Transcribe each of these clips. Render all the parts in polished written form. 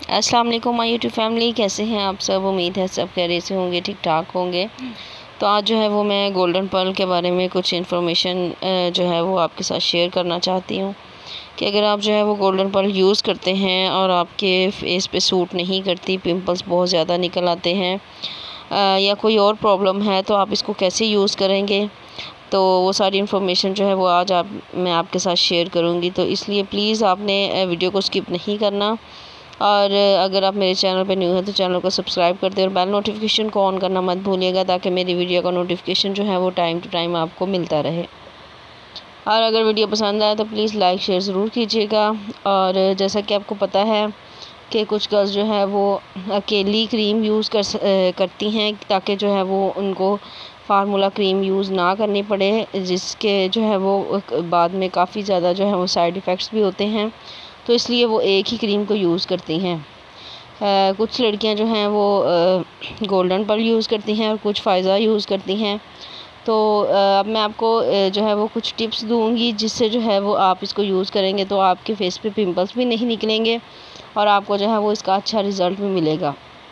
अस्सलाम वालेकुम my YouTube family, कैसे हैं आप सब। उम्मीद है सब खैरियत से होंगे, ठीक ठाक होंगे। तो आज जो है वो मैं गोल्डन पर्ल के बारे में कुछ इन्फॉर्मेशन जो है वो आपके साथ शेयर करना चाहती हूँ कि अगर आप जो है वो गोल्डन पर्ल यूज़ करते हैं और आपके फेस पे सूट नहीं करती, पिंपल्स बहुत ज़्यादा निकल आते हैं या कोई और प्रॉब्लम है, तो आप इसको कैसे यूज़ करेंगे। तो वो सारी इन्फॉर्मेशन जो है वो आज मैं आपके साथ शेयर करूँगी। तो इसलिए प्लीज़ आपने वीडियो को स्किप नहीं करना, और अगर आप मेरे चैनल पर न्यू हैं तो चैनल को सब्सक्राइब कर दें और बेल नोटिफिकेशन को ऑन करना मत भूलिएगा, ताकि मेरी वीडियो का नोटिफिकेशन जो है वो टाइम टू टाइम आपको मिलता रहे। और अगर वीडियो पसंद आए तो प्लीज़ लाइक शेयर ज़रूर कीजिएगा। और जैसा कि आपको पता है कि कुछ गर्ल्स जो है वो अकेली क्रीम यूज़ करती हैं, ताकि जो है वो उनको फार्मूला क्रीम यूज़ ना करनी पड़े, जिसके जो है वो बाद में काफ़ी ज़्यादा जो है वो साइड इफ़ेक्ट्स भी होते हैं। तो इसलिए वो एक ही क्रीम को यूज़ करती हैं। कुछ लड़कियां जो हैं वो गोल्डन पर्ल यूज़ करती हैं और कुछ फ़ायज़ा यूज़ करती हैं। तो अब मैं आपको जो है वो कुछ टिप्स दूंगी, जिससे जो है वो आप इसको यूज़ करेंगे तो आपके फेस पे पिंपल्स भी नहीं निकलेंगे और आपको जो है वो इसका अच्छा रिज़ल्ट भी मिलेगा।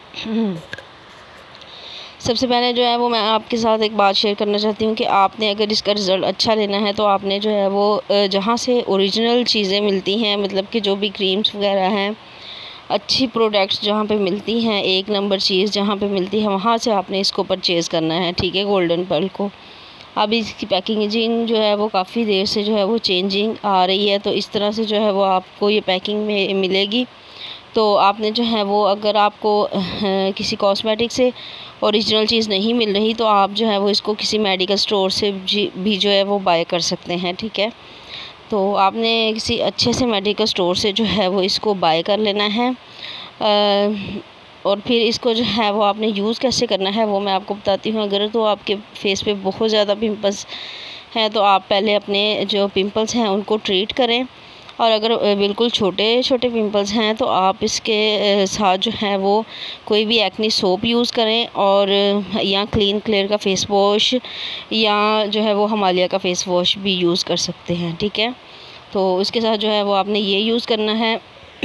सबसे पहले जो है वो मैं आपके साथ एक बात शेयर करना चाहती हूँ कि आपने अगर इसका रिज़ल्ट अच्छा लेना है तो आपने जो है वो जहाँ से ओरिजिनल चीज़ें मिलती हैं, मतलब कि जो भी क्रीम्स वगैरह हैं, अच्छी प्रोडक्ट्स जहाँ पे मिलती हैं, एक नंबर चीज़ जहाँ पे मिलती है, वहाँ से आपने इसको परचेज़ करना है, ठीक है, गोल्डन पर्ल को। अब इसकी पैकेजिंग जो है वो काफ़ी देर से जो है वो चेंजिंग आ रही है, तो इस तरह से जो है वो आपको ये पैकिंग में मिलेगी। तो आपने जो है वो अगर आपको किसी कॉस्मेटिक से ओरिजिनल चीज़ नहीं मिल रही तो आप जो है वो इसको किसी मेडिकल स्टोर से भी जो है वो बाय कर सकते हैं, ठीक है। तो आपने किसी अच्छे से मेडिकल स्टोर से जो है वो इसको बाय कर लेना है। और फिर इसको जो है वो आपने यूज़ कैसे करना है वो मैं आपको बताती हूँ। अगर तो आपके फेस पे बहुत ज़्यादा पिंपल्स हैं तो आप पहले अपने जो पिंपल्स हैं उनको ट्रीट करें, और अगर बिल्कुल छोटे छोटे पिंपल्स हैं तो आप इसके साथ जो है वो कोई भी एक्नी सोप यूज़ करें, और या क्लीन क्लियर का फ़ेस वॉश या जो है वो हिमालय का फ़ेस वॉश भी यूज़ कर सकते हैं, ठीक है। तो इसके साथ जो है वो आपने ये यूज़ करना है।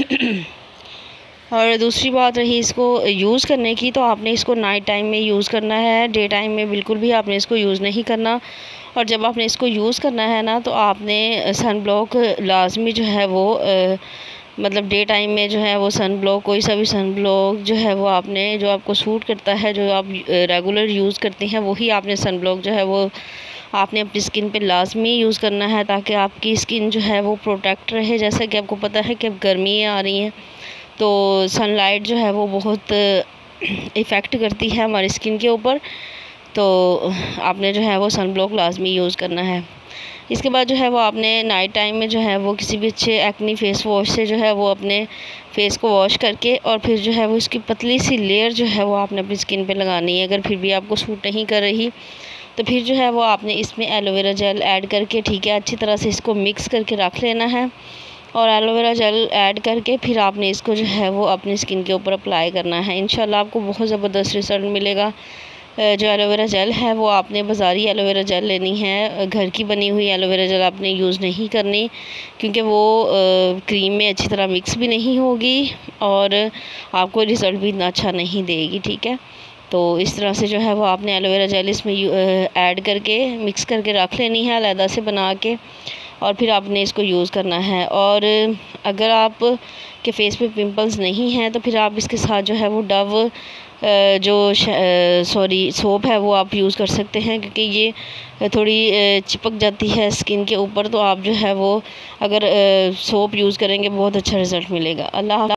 और दूसरी बात रही इसको यूज़ करने की, तो आपने इसको नाइट टाइम में यूज़ करना है, डे टाइम में बिल्कुल भी आपने इसको यूज़ नहीं करना। और जब आपने इसको यूज़ करना है ना, तो आपने सन ब्लॉक लाजमी जो है वो मतलब डे टाइम में जो है वो सन ब्लॉक, कोई सा भी सन ब्लॉक जो है वो आपने, जो आपको सूट करता है, जो आप रेगुलर यूज़ करते हैं, वही आपने सन ब्लॉक जो है वो आपने अपनी स्किन पे लाजमी यूज़ करना है, ताकि आपकी स्किन जो है वो प्रोटेक्ट रहे। जैसा कि आपको पता है कि अब गर्मियाँ आ रही हैं, तो सनलाइट जो है वो बहुत इफ़ेक्ट करती है हमारी स्किन के ऊपर। तो आपने जो है वो सन ब्लॉक लाजमी यूज़ करना है। इसके बाद जो है वो आपने नाइट टाइम में जो है वो किसी भी अच्छे एक्नी फ़ेस वॉश से जो है वो अपने फेस को वॉश करके, और फिर जो है वो इसकी पतली सी लेयर जो है वो आपने अपनी स्किन पे लगानी है। अगर फिर भी आपको सूट नहीं कर रही तो फिर जो है वो आपने इसमें एलोवेरा जेल ऐड करके, ठीक है, अच्छी तरह से इसको मिक्स करके रख लेना है। और एलोवेरा जेल ऐड करके फिर आपने इसको जो है वो अपनी स्किन के ऊपर अप्लाई करना है। इंशाल्लाह आपको बहुत ज़बरदस्त रिज़ल्ट मिलेगा। जो एलोवेरा जेल है वो आपने बाज़ारी एलोवेरा जेल लेनी है, घर की बनी हुई एलोवेरा जेल आपने यूज़ नहीं करनी, क्योंकि वो क्रीम में अच्छी तरह मिक्स भी नहीं होगी और आपको रिज़ल्ट भी इतना अच्छा नहीं देगी, ठीक है। तो इस तरह से जो है वो आपने एलोवेरा जेल इसमें ऐड करके मिक्स करके रख लेनी है अलग से बना के, और फिर आपने इसको यूज़ करना है। और अगर आप के फेस पे पिंपल्स नहीं हैं तो फिर आप इसके साथ जो है वो डव जो सोप है वो आप यूज़ कर सकते हैं, क्योंकि ये थोड़ी चिपक जाती है स्किन के ऊपर। तो आप जो है वो अगर सोप यूज़ करेंगे बहुत अच्छा रिज़ल्ट मिलेगा। अल्लाह।